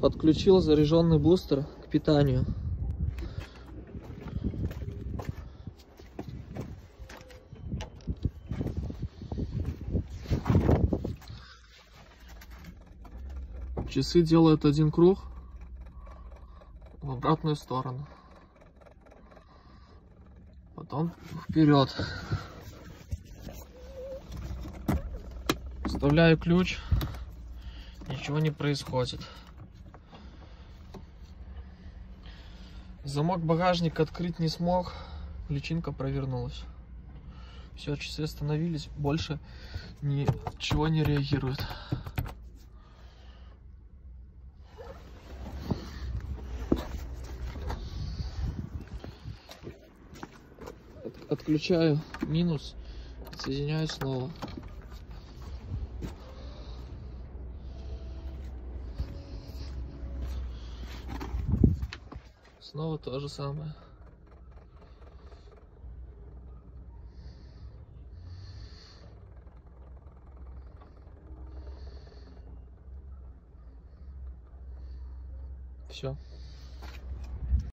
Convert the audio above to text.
Подключил заряженный бустер к питанию. Часы делают один круг в обратную сторону, потом вперед. Вставляю ключ, ничего не происходит. Замок багажника открыть не смог, личинка провернулась. Все, часы остановились, больше ничего не реагирует. Отключаю минус, соединяю снова. Снова то же самое. Все.